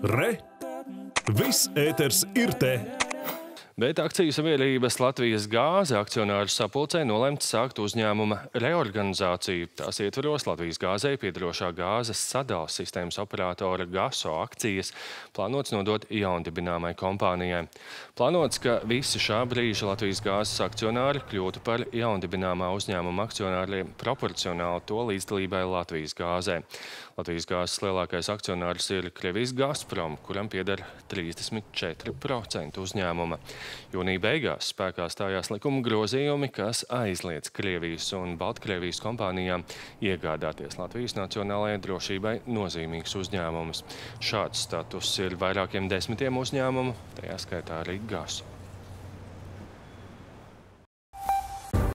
Re! Viss ēters ir te! Bet akciju sabiedrības Latvijas gāze akcionāru sapulcē nolemts sākt uzņēmuma reorganizāciju. Tās ietveros Latvijas gāzei piederošā gāzes sadales sistēmas operatora GASO akcijas plānots nodot jaundibināmai kompānijai. Plānots, ka visi šā brīža Latvijas gāzes akcionāri kļūtu par jaundibināmā uzņēmuma akcionāriem proporcionāli to līdzdalībai Latvijas gāzē. Latvijas gāzes lielākais akcionārs ir Krievijas Gazprom, kuram pieder 34% uzņēmuma. Jūnija beigās spēkā stājās likuma grozījumi, kas aizliedz Krievijas un Baltkrievijas kompānijām iegādāties Latvijas nacionālajai drošībai nozīmīgus uzņēmumus. Šāds status ir vairākiem desmitiem uzņēmumu, tajā skaitā arī GASO.